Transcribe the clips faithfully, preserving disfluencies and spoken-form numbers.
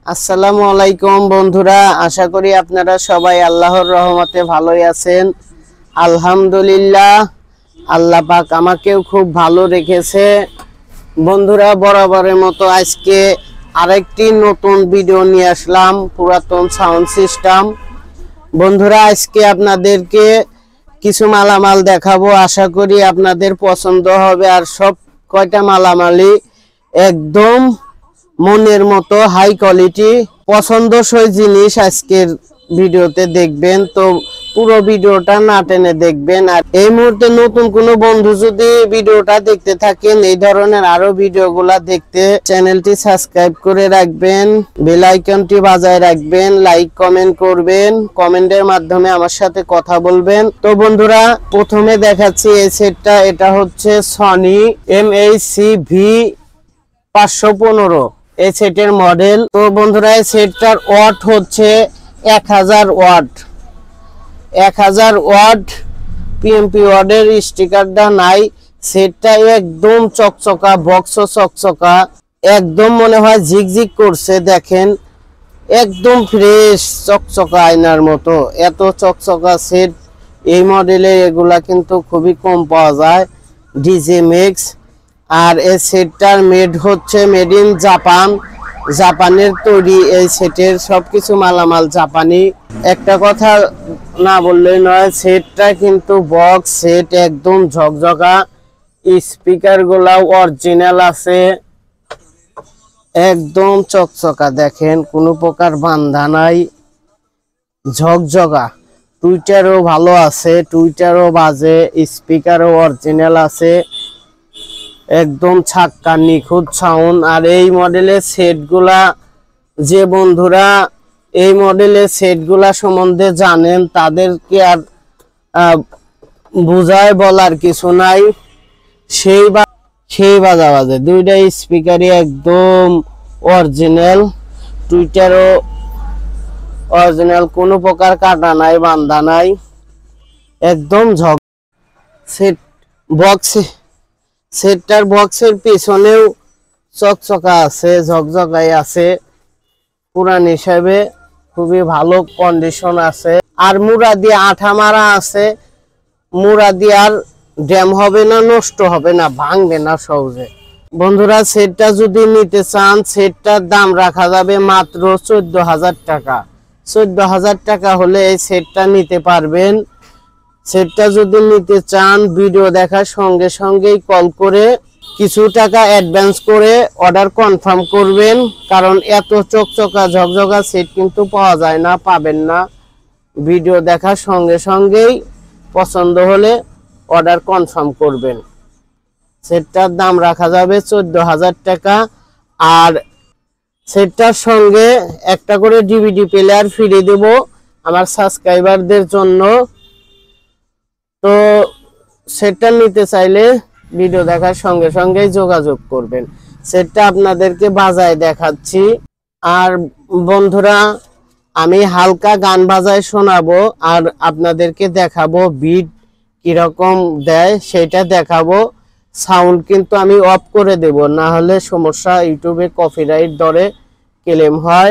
আসসালামু আলাইকুম বন্ধুরা, আশা করি আপনারা সবাই আল্লাহর রহমতে ভালোই আছেন। আলহামদুলিল্লাহ, আল্লাহ পাক আমাকেও খুব ভালো রেখেছে। বন্ধুরা, বরাবরের মতো আজকে আরেকটি নতুন ভিডিও নিয়ে আসলাম, পুরাতন সাউন্ড সিস্টেম। বন্ধুরা, আজকে আপনাদেরকে কিছু মালামাল দেখাবো, আশা করি আপনাদের পছন্দ হবে। আর সব কয়টা মালামালই একদম মনের মতো হাই কোয়ালিটি পছন্দসই জিনিস আজকের ভিডিওতে দেখবেন। তো পুরো ভিডিওটা না টেনে দেখবেন। আর এই মুহূর্তে নতুন কোনো বন্ধু যদি ভিডিওটা দেখতে থাকেন, এই ধরনের আরো ভিডিওগুলা দেখতে চ্যানেলটি সাবস্ক্রাইব করে রাখবেন, বেল আইকনটি বাজায় রাখবেন, লাইক কমেন্ট করবেন, কমেন্টের মাধ্যমে আমার সাথে কথা বলবেন। তো বন্ধুরা, প্রথমে দেখাচ্ছি এই সেটটা। এটা হচ্ছে Sony M H C V পাঁচশো পনেরো এই সেটের মডেল। তো বন্ধুরা, এই সেটটার ওয়াট হচ্ছে এক হাজার ওয়াট এক হাজার ওয়াট পিএমপি ওয়াটের স্টিকারটা নাই। সেটটা একদম চকচকা, বক্স চকচকা, একদম মনে হয় ঝিকঝিক করছে। দেখেন, একদম ফ্রেশ চকচকা আয়নার মতো, এত চকচকা সেট এই মডেলে এগুলা কিন্তু খুবই কম পাওয়া যায়। DJ mix. আর এই সেটটার মেড হচ্ছে মেড ইন জাপান, জাপানের তৈরি। এই সেটের সবকিছু মালামাল জাপানি। একটা কথা না বললেই নয়, সেটটা কিন্তু বক্স সেট, একদম ঝকঝকা। স্পিকার গুলাও অরিজিনাল আছে, একদম চকচকা। দেখেন, কোনো প্রকার বান্ধা নাই, ঝকঝকা। টুইটারও ভালো আছে, টুইটারও বাজে, স্পিকারও অরিজিনাল আছে, একদম ছাক্কা নিখুঁত সাউন্ড। আর এই মডেলের সেটগুলা, যে বন্ধুরা এই মডেলের সেটগুলা সম্বন্ধে জানেন, তাদেরকে আর বুঝায় বলার কিছু নাই। সেই সেই বাজা বাজে, দুইটা স্পিকারই একদম অরিজিনাল, টুইটারও অরিজিনাল, কোনো প্রকার কাটা নাই, বান্ধা নাই, একদম ঝক। সেট বক্স সেটটার বক্সের পিছনেও চকচকা আছে, ঝকঝকাই আছে, পুরান হিসাবে খুবই ভালো কন্ডিশন আছে। আর মুড়া দিয়ে আঠা মারা আছে, মুড়া দিয়ে আর ড্যাম হবে না, নষ্ট হবে না, ভাঙবে না সহজে। বন্ধুরা, সেটটা যদি নিতে চান, সেটটার দাম রাখা যাবে মাত্র চোদ্দ হাজার টাকা। চোদ্দ হাজার টাকা হলে এই সেটটা নিতে পারবেন। সেটটা যদি নিতে চান, ভিডিও দেখার সঙ্গে সঙ্গেই কল করে কিছু টাকা অ্যাডভান্স করে অর্ডার কনফার্ম করবেন। কারণ এত চকচকা ঝকঝকা সেট কিন্তু পাওয়া যায় না, পাবেন না। ভিডিও দেখার সঙ্গে সঙ্গেই পছন্দ হলে অর্ডার কনফার্ম করবেন। সেটটার দাম রাখা যাবে চোদ্দ হাজার টাকা। আর সেটটার সঙ্গে একটা করে ডিভিডি প্লেয়ার ফিরে দেব আমার সাবস্ক্রাইবারদের জন্য। তো সেটটা নিতে চাইলে ভিডিও দেখার সঙ্গে সঙ্গেই যোগাযোগ করবেন। সেটটা আপনাদেরকে বাজায় দেখাচ্ছি। আর বন্ধুরা, আমি হালকা গান বাজায় শোনাবো আর আপনাদেরকে দেখাবো বিট কিরকম দেয়, সেটা দেখাবো। সাউন্ড কিন্তু আমি অফ করে দেব, না হলে সমস্যা, ইউটিউবে কপিরাইট ধরে ক্লেম হয়।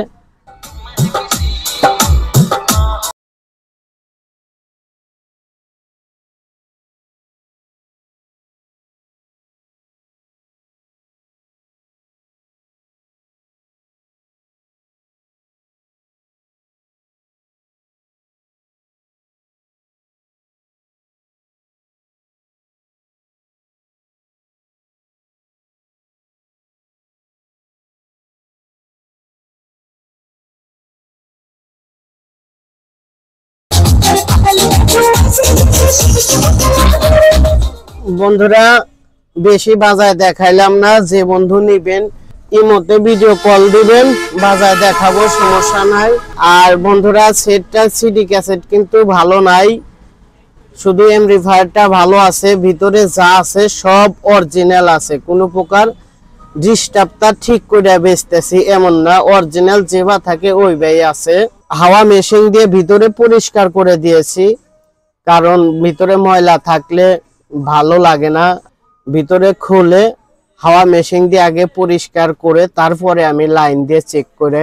বন্ধুরা, বেশি বাজায় দেখাইলাম না। যে বন্ধু নিবেন ইমোতে ভিডিও কল দিবেন, বাজায় দেখাবো, সমস্যা নাই। আর বন্ধুরা, সেটটা সিডি ক্যাসেট কিন্তু ভালো নাই, শুধু এমপ্লিফায়ারটা ভালো আছে। ভিতরে যা আছে সব অরিজিনাল আছে, কোনো প্রকার ডিস্টার্বটা ঠিক করে বেচতেছি এমন না, অরিজিনাল যেবা থাকে ওই ভাই আছে। হাওয়া মেশিন দিয়ে ভিতরে পরিষ্কার করে দিয়েছি, কারণ ভিতরে ময়লা থাকলে ভালো লাগে না। ভিতরে খুলে হাওয়া মেশিন দিয়ে আগে পরিষ্কার করে তারপরে আমি লাইন দিয়ে চেক করে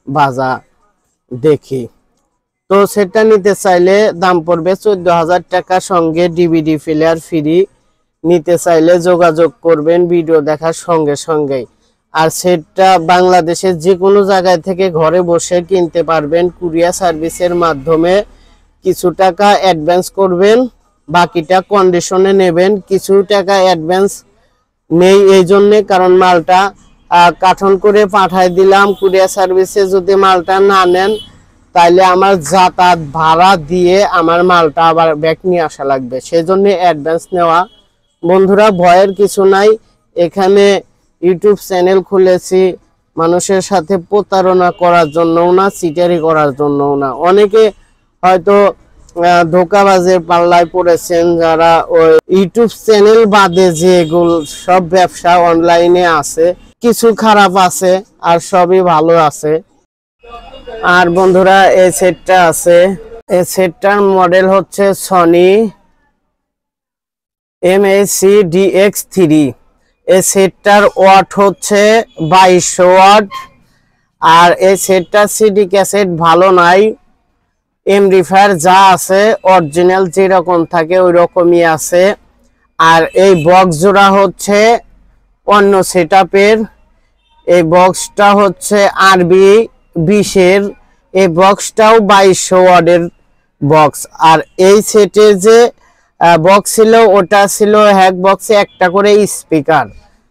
বাজা দেখি। তো সেটটা নিতে চাইলে দাম পড়বে চোদ্দ হাজার টাকা, সঙ্গে ডিভিডি প্লেয়ার ফ্রি। নিতে চাইলে যোগাযোগ করবেন ভিডিও দেখার সঙ্গে সঙ্গেই। আর সেটটা বাংলাদেশের যে কোনো জায়গায় থেকে ঘরে বসে কিনতে পারবেন কুরিয়ার সার্ভিসের মাধ্যমে। কিছু টাকা অ্যাডভান্স করবেন, বাকিটা কন্ডিশনে নেবেন। কিছু টাকা অ্যাডভান্স নেই এই জন্যে কারণ মালটা কার্টন করে পাঠাই দিলাম কুরিয়ার সার্ভিসে। যদি মালটা না নেন তাইলে আমার যাতায়াত ভাড়া দিয়ে আমার মালটা আবার ব্যাক নিয়ে আসা লাগবে, সেজন্য অ্যাডভান্স নেওয়া। বন্ধুরা ভয়ের কিছু নাই, এখানে ইউটিউব চ্যানেল খুলেছি মানুষের সাথে প্রতারণা করার জন্যও না, চিটারি করার জন্যও না। অনেকে হয়তো ধোঁকাবাজের পাল্লায় পড়েছেন, যারা ওই ইউটিউব চ্যানেল বাদে যেগুলো সব ব্যবসা অনলাইনে আছে, কিছু খারাপ আছে আর সবই ভালো আছে। আর বন্ধুরা এই সেটটা আছে, এই সেটটার মডেল হচ্ছে Sony M A C D X three. এই সেটটার ওয়াট হচ্ছে বাইশশো ওয়াট। আর এই সেটটার সিডি ক্যাসেট ভালো নাই, এমডিফায়ার যা আছে অরিজিনাল যেরকম থাকে ওই রকমই আছে। আর এই বক্স জোড়া হচ্ছে অন্য সেটআপের। এই বক্সটা হচ্ছে আরবি বিশের। এই বক্সটাও বাইশশো ওয়াটের বক্স। আর এই সেটের যে বক্স ছিল ওটা ছিল হ্যাক বক্সে একটা করে স্পিকার,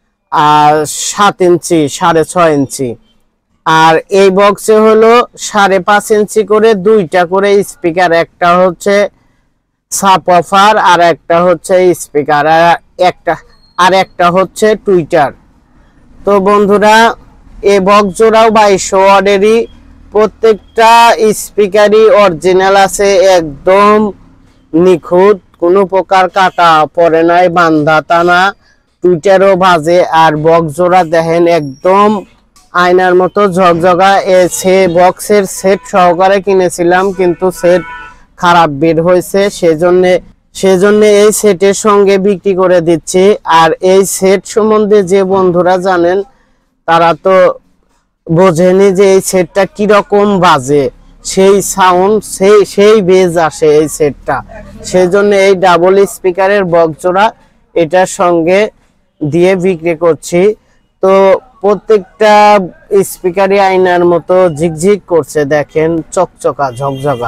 আর সাত ইঞ্চি সাড়ে ছয় ইঞ্চি। আর এই বক্সে হলো সাড়ে পাঁচ ইঞ্চি করে দুইটা করে স্পিকার, একটা হচ্ছে সাবওয়ুফার আর একটা হচ্ছে স্পিকার, আর একটা আর একটা হচ্ছে টুইটার। তো বন্ধুরা এই বক্স জোড়াও বাইশশো ওয়াটেরই। প্রত্যেকটা স্পিকারই অরিজিনাল আছে, একদম নিখুঁত, কোনো প্রকার কাটা পড়ে নাই, বান্ধা টানা। টুইটারও বাজে। আর বক্স জোড়া দেখেন একদম আয়নার মতো ঝকঝকা। সে বক্সের সেট সহকারে কিনেছিলাম কিন্তু সেট খারাপ বের হয়েছে, সেজন্য সেজন্য এই সেটের সঙ্গে বিক্রি করে দিচ্ছি। আর এই সেট সম্বন্ধে যে বন্ধুরা জানেন তারা তো বোঝেনি যে এই সেটটা কিরকম বাজে, সেই সাউন্ড সেই সেই বেজ আসে এই সেটটা। সেজন্য এই ডাবল স্পিকারের বক্স জোড়া এটার সঙ্গে দিয়ে বিক্রি করছি। তো প্রত্যেকটা স্পিকারই আয়নার মতো ঝিকঝিক করছে, দেখেন চকচকা ঝকঝকা।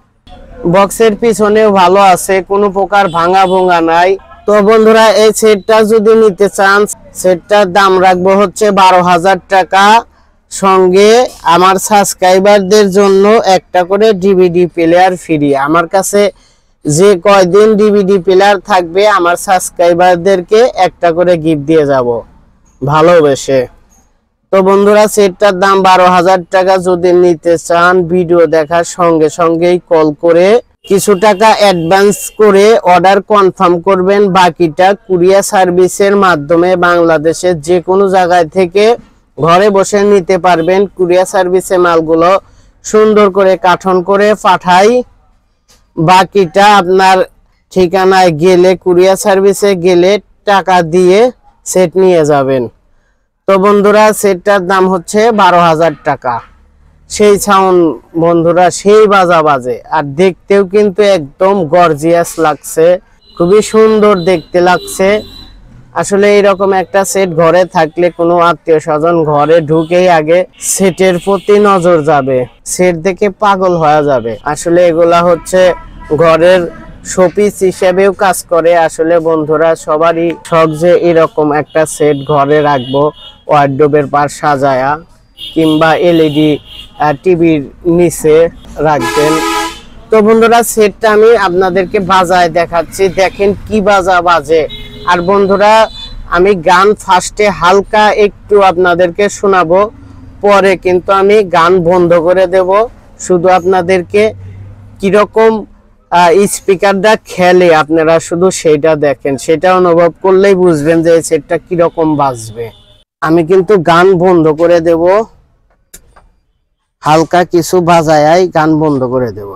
বক্সের পিছনেও ভালো আছে, কোনো প্রকার ভাঙা ভোঙা নাই। তো বন্ধুরা এই সেটটা যদি নিতে চান সেটটার দাম রাখবো হচ্ছে বারো হাজার টাকা। সঙ্গে আমার সাবস্ক্রাইবারদের জন্য একটা করে ডিভিডি প্লেয়ার ফ্রি। আমার কাছে যে কয়দিন ডিভিডি প্লেয়ার থাকবে আমার সাবস্ক্রাইবারদেরকে একটা করে গিফট দিয়ে যাব ভালোবেসে। তো বন্ধুরা সেটটার দাম বারো হাজার টাকা। যদি নিতে চান ভিডিও দেখার সঙ্গে সঙ্গেই কল করে কিছু টাকা অ্যাডভান্স করে অর্ডার কনফার্ম করবেন। বাকিটা কুরিয়ার সার্ভিসের মাধ্যমে বাংলাদেশের যে কোনো জায়গায় থেকে ঘরে বসে নিতে পারবেন। কুরিয়ার সার্ভিসে মালগুলো সুন্দর করে কার্টন করে পাঠাই, বাকিটা আপনার ঠিকানায় গেলে কুরিয়ার সার্ভিসে গেলে টাকা দিয়ে সেট নিয়ে যাবেন। তো বন্ধুরা সেটটার দাম হচ্ছে বারো হাজার টাকা। সেই সাউন্ড বন্ধুরা সেই বাজা বাজে, আর দেখতেও কিন্তু একদম গর্জিয়াস লাগছে, খুবই সুন্দর দেখতে লাগছে। আসলে এরকম একটা সেট ঘরে থাকলে কোনো আত্মীয় স্বজন ঘরে ঢুকেই আগে সেটের প্রতি নজর যাবে, সেট দেখে পাগল হয়ে যাবে। আসলে এগুলা হচ্ছে ঘরের শোপিস হিসেবেও কাজ করে। আসলে বন্ধুরা সবারই শখ যে এরকম একটা সেট ঘরে রাখবো, ওয়ার্ডরোবের পার সাজায়া কিংবা এলইডি টিভির নিচে রাখবেন। তো বন্ধুরা সেটটা আমি আপনাদেরকে বাজায় দেখাচ্ছি, দেখেন কি বাজা বাজে। আর বন্ধুরা আমি গান ফার্স্টে হালকা একটু আপনাদেরকে শোনাবো, পরে কিন্তু আমি গান বন্ধ করে দেব। শুধু আপনাদেরকে কিরকম স্পিকারটা খেলে আপনারা শুধু সেটা দেখেন, সেটা অনুভব করলেই বুঝবেন যে এই সেটটা কিরকম বাজবে। আমি কিন্তু গান বন্ধ করে দেব, হালকা কিছু বাজায় গান বন্ধ করে দেব।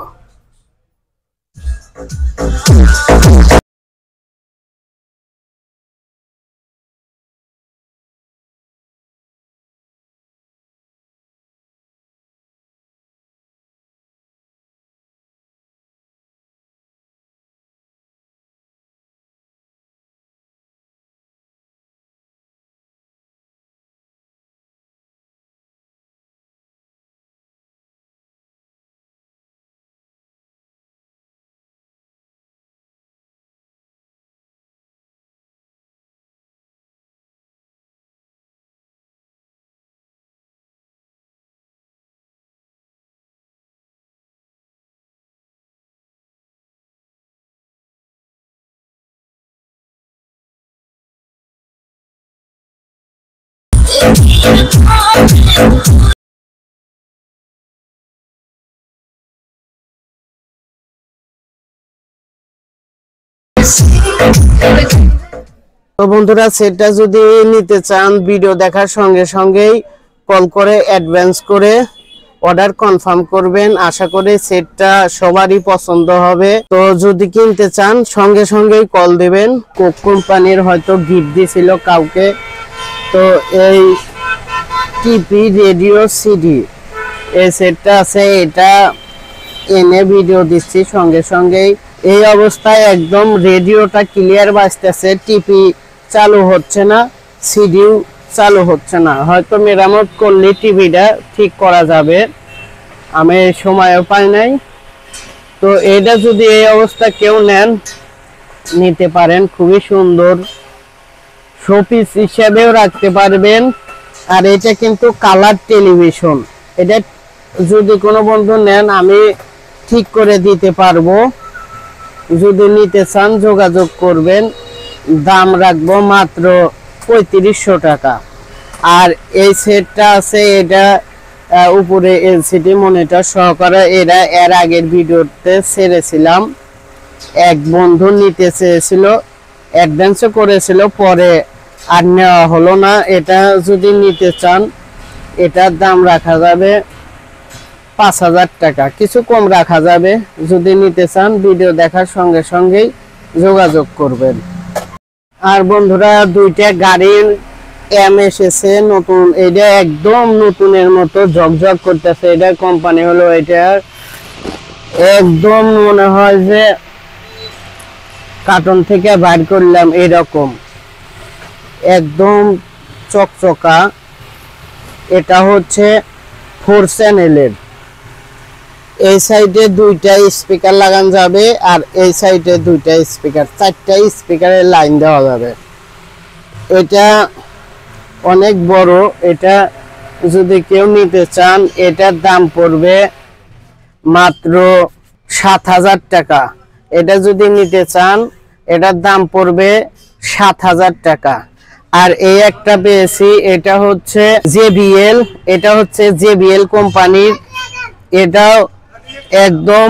তো বন্ধুরা সেটটা যদি নিতে চান ভিডিও দেখার সঙ্গে সঙ্গেই কল করে অ্যাডভান্স করে অর্ডার কনফার্ম করবেন। আশা করি সেটটা সবারই পছন্দ হবে। তো যদি কিনতে চান সঙ্গে সঙ্গেই কল দিবেন। কোক কোম্পানির হয়তো গিফট দিয়েছিল কাউকে। তো এই টিভি রেডিও সিডি এই সেটটা আছে, এটা এনে ভিডিও দিচ্ছি সঙ্গে সঙ্গেই। এই অবস্থায় একদম রেডিওটা ক্লিয়ার বাজতেছে, টিভি চালু হচ্ছে না, সিডিও চালু হচ্ছে না। হয়তো মেরামত করলে টিভিটা ঠিক করা যাবে, আমি সময়ও পাই নাই। তো এটা যদি এই অবস্থা কেউ নেন নিতে পারেন, খুবই সুন্দর, শোপিস হিসেবেও রাখতে পারবেন। আর এটা কিন্তু কালার টেলিভিশন, এটা যদি কোনো বন্ধু নেন আমি ঠিক করে দিতে পারবো। যদি নিতে চান যোগাযোগ করবেন, দাম রাখবো মাত্র পঁয়ত্রিশশো টাকা। আর এই সেটটা আছে, এটা উপরে এলসিডি মনিটর সহকারে, এরা এর আগের ভিডিওতে ছেড়েছিলাম। এক বন্ধু নিতে চেয়েছিল, অ্যাডভান্সও করেছিল, পরে আর নেওয়া হলো না। এটা যদি নিতে চান এটার দাম রাখা যাবে পাঁচ হাজার টাকা, কিছু কম রাখা যাবে। যদি নিতে চান ভিডিও দেখার সঙ্গে সঙ্গেই যোগাযোগ করবেন। আর বন্ধুরা দুইটা গাড়ির এম এসেছে নতুন, এটা একদম নতুনের মতো ঝকঝক করতেছে। এটা কোম্পানি হলো এটার, একদম মনে হয় যে কার্টন থেকে বাইর করলাম এরকম, একদম চকচকা। এটা হচ্ছে ফোর চ্যানেলের, এই সাইডে দুইটা স্পিকার লাগানো যাবে আর এই সাইডে দুইটা স্পিকার, চারটা স্পিকারের লাইন দেওয়া যাবে। এটা অনেক বড়, এটা যদি কেউ নিতে চান এটার দাম পড়বে মাত্র সাত হাজার টাকা। এটা যদি নিতে চান এটার দাম পড়বে সাত হাজার টাকা। আর এই একটা পেয়েছি, এটা হচ্ছে জেবিএল, এটা হচ্ছে জেবিএল কোম্পানির, এটাও একদম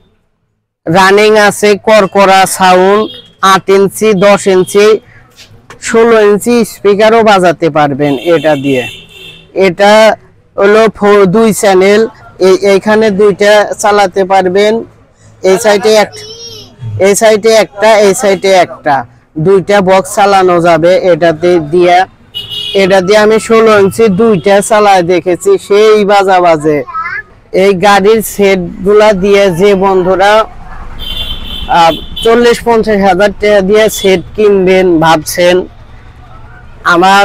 রানিং আছে, করকরা সাউন্ড, আট ইঞ্চি দশ ইঞ্চি ষোলো ইঞ্চি স্পিকারও বাজাতে পারবেন এটা দিয়ে। এটা হলো দুই চ্যানেল, এইখানে দুইটা চালাতে পারবেন, এই সাইডে এক এই সাইডে একটা এই সাইডে একটা, দুইটা বক্স চালানো যাবে এটাতে দিয়ে। এটা দিয়ে আমি ষোলো ইঞ্চি দুইটা চালায় দেখেছি, সেই বাজা বাজে। এই গাড়ির সেট গুলা দিয়ে যে বন্ধুরা চল্লিশ পঞ্চাশ হাজার টাকা দিয়ে সেট কিনবেন ভাবছেন, আমার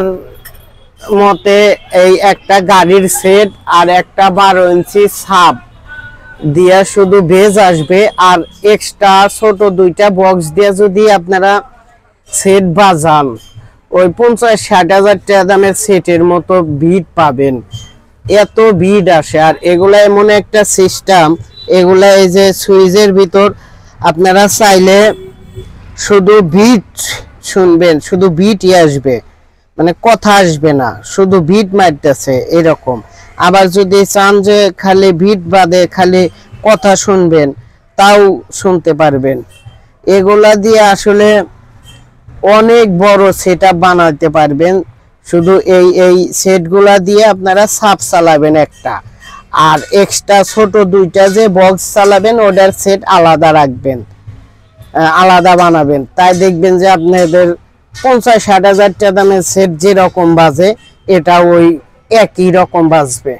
মতে এই একটা গাড়ির সেট আর একটা বারো ইঞ্চি সাব দিয়া শুধু বেজ আসবে, আর এক্সট্রা ছোট দুইটা বক্স দিয়ে যদি আপনারা সেট বাজান ওই পঞ্চাশ ষাট হাজার টাকা দামের সেটের মতো বিট পাবেন। এত বিট আসে। আর এগুলা এমন একটা সিস্টেম, এগুলা এই যে সুইচের ভিতর আপনারা চাইলে শুধু বিট শুনবেন, শুধু বিটই আসবে, মানে কথা আসবে না, শুধু বিট মারতেছে এরকম। আবার যদি চান যে খালি বিট বাদে খালি কথা শুনবেন তাও শুনতে পারবেন। এগুলা দিয়ে আসলে অনেক বড় সেটআপ বানাতে পারবেন। শুধু এই এই সেটগুলা দিয়ে আপনারা সাব চালাবেন একটা, আর এক্সট্রা ছোট দুইটা যে বক্স চালাবেন ওটার সেট আলাদা রাখবেন, আলাদা বানাবেন। তাই দেখবেন যে আপনাদের পঞ্চাশ ষাট হাজার টাকা দামের সেট যেরকম বাজে এটা ওই একই রকম বাজবে।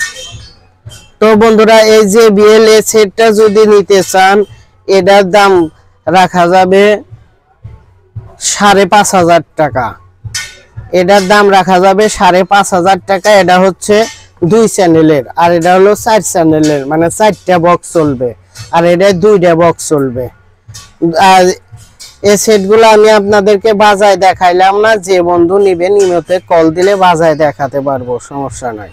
তো বন্ধুরা এই যে বিএল এ সেটটা যদি নিতে চান এটার দাম রাখা যাবে সাড়ে পাঁচ হাজার টাকা। এটার দাম রাখা যাবে সাড়ে পাঁচ হাজার টাকা। এটা হচ্ছে দুই চ্যানেলের, আর এটা হলো চার চ্যানেলের, মানে চারটা বক্স চলবে, আর এটা দুইটা বক্স চলবে। আর এই সেটগুলো আমি আপনাদেরকে বাজায় দেখাইলাম না, যে বন্ধু নিবেন ইমোতে কল দিলে বাজায় দেখাতে পারবো, সমস্যা নাই।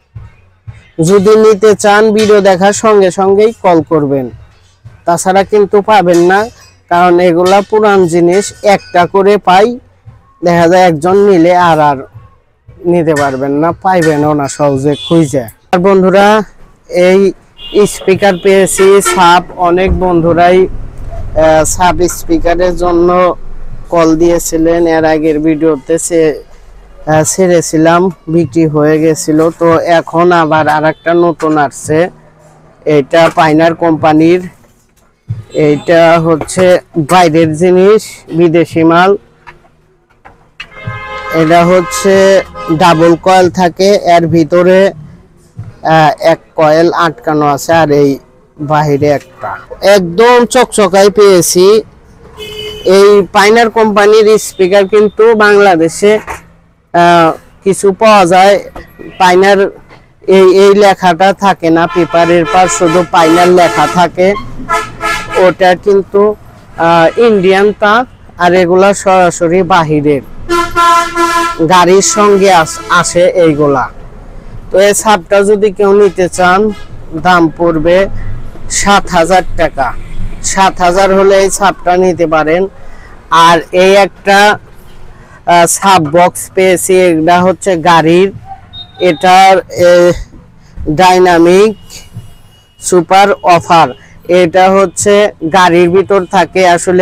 যদি নিতে চান ভিডিও দেখার সঙ্গে সঙ্গেই কল করবেন, তাছাড়া কিন্তু পাবেন না, কারণ এগুলা পুরান জিনিস, একটা করে পাই, দেখা যায় একজন নিলে আর আর নিতে পারবেন না, পাইবেনও না সহজে খুঁজে। আর বন্ধুরা এই স্পিকার পেয়েছি সাব, অনেক বন্ধুরাই সাব স্পিকারের জন্য কল দিয়েছিলেন, এর আগের ভিডিওতে সে ছেড়েছিলাম, বিক্রি হয়ে গেছিল। তো এখন আবার আরেকটা নতুন আসছে, এটা পাইনার কোম্পানির, এইটা হচ্ছে বাইরের জিনিস, বিদেশি মাল। এটা হচ্ছে ডাবল কয়েল থাকে, এর ভিতরে এক কয়েল আটকানো আছে আর এই বাহিরে একটা, একদম চকচকাই পেয়েছি। এই পাইনার কোম্পানির স্পিকার কিন্তু বাংলাদেশে কিছু পাওয়া যায়, পাইনার এই এই লেখাটা থাকে না, পেপারের পর শুধু পাইনার লেখা থাকে, ওটা কিন্তু ইন্ডিয়ান তা, আর এগুলা সরাসরি বাহিরের গাড়ির সঙ্গে আসে এইগুলা। তো এই সাবটা যদি কেউ নিতে চান দাম পড়বে সাত হাজার টাকা, সাত হাজার হলে এই সাবটা নিতে পারেন। আর এই একটা সাব বক্স পেয়েছি, এটা হচ্ছে গাড়ির, এটার ডাইনামিক সুপার অফার, এটা হচ্ছে গাড়ির ভিতর থাকে। আসলে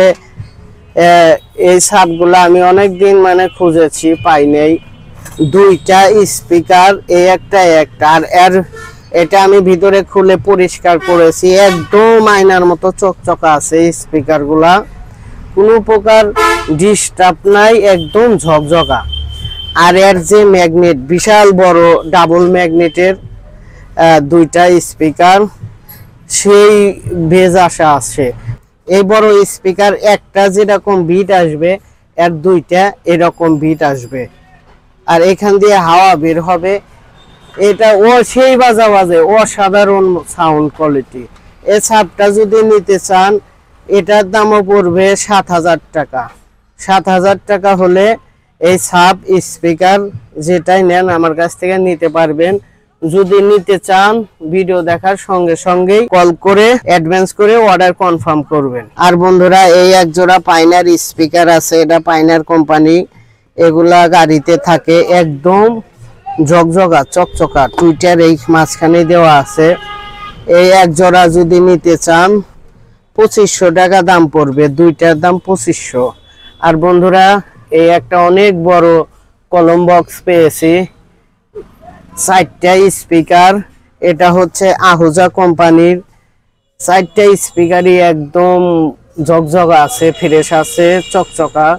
এই সাবগুলো আমি অনেক দিন মানে খুঁজেছি, পাই নাই। দুইটা স্পিকার, এই একটা একটা, আর এর এটা আমি ভিতরে খুলে পরিষ্কার করেছি, একদম আয়নার মতো চকচকা আছে স্পিকার গুলা, কোনো প্রকার ডিস্টার্ব নাই, একদম ঝকঝকা। আর এর যে ম্যাগনেট, বিশাল বড় ডাবল ম্যাগনেটের দুইটা স্পিকার, সেই বেজ আসা আছে। এই বড় স্পিকার একটা যেরকম বিট আসবে, এর দুইটা এরকম বিট আসবে, আর এখান দিয়ে হাওয়া বের হবে। এটা ও সেই বাজা বাজে, অসাধারণ সাউন্ড কোয়ালিটি। এই সাবটা যদি নিতে চান এটার দামও পড়বে সাত হাজার টাকা। সাত হাজার টাকা হলে এই সাব স্পিকার যেটাই নেন আমার কাছ থেকে নিতে পারবেন। যদি নিতে চান ভিডিও দেখার সঙ্গে সঙ্গেই কল করে অ্যাডভান্স করে অর্ডার কনফার্ম করবেন। আর বন্ধুরা এই এক জোড়া পাইনার স্পিকার আছে, এটা পাইনার কোম্পানি, এগুলা গাড়িতে থাকে, একদম ঝকঝকা চকচকা, টুইটার এই মাঝখানে দেওয়া আছে। এই এক জোড়া যদি নিতে চান পঁচিশশো টাকা দাম পড়বে, দুইটার দাম পঁচিশশো। আর বন্ধুরা এই একটা অনেক বড় কলম বক্স পেয়েছি, চারটা স্পিকার, এটা হচ্ছে আহুজা কোম্পানির, চারটা স্পিকারই একদম ঝকঝকা আছে, ফ্রেশ আছে, চকচকা,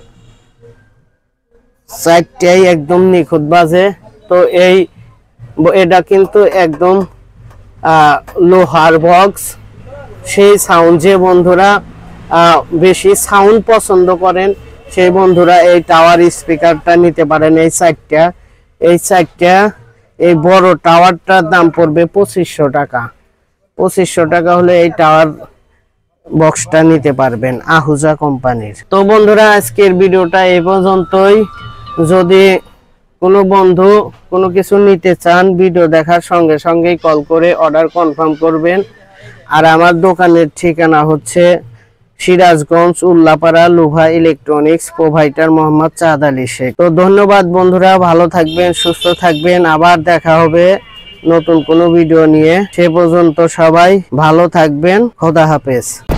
চারটাই একদম নিখুঁত বাজে। তো এই এটা কিন্তু একদম লোহার বক্স, সেই সাউন্ড, যে বন্ধুরা বেশি সাউন্ড পছন্দ করেন সেই বন্ধুরা এই টাওয়ার স্পিকারটা নিতে পারেন। এই চারটা এই চারটা এই বড় টাওয়ারটার দাম পড়বে পঁচিশশো টাকা। পঁচিশশো টাকা হলে এই টাওয়ার বক্সটা নিতে পারবেন আহুজা কোম্পানির। তো বন্ধুরা আজকের ভিডিওটা এই পর্যন্তই। যদি কোনো বন্ধু কোনো কিছু নিতে চান ভিডিও দেখার সঙ্গে সঙ্গেই কল করে অর্ডার কনফার্ম করবেন। আর আমার দোকানের ঠিকানা হচ্ছে সিরাজগঞ্জ উল্লাপাড়া, লুভা ইলেকট্রনিক্স, প্রোভাইডার মোহাম্মদ চাঁদ আলী শেখ। তো ধন্যবাদ বন্ধুরা, ভালো থাকবেন, সুস্থ থাকবেন, আবার দেখা হবে নতুন কোনো ভিডিও নিয়ে। সে পর্যন্ত সবাই ভালো থাকবেন, খোদা হাফেজ।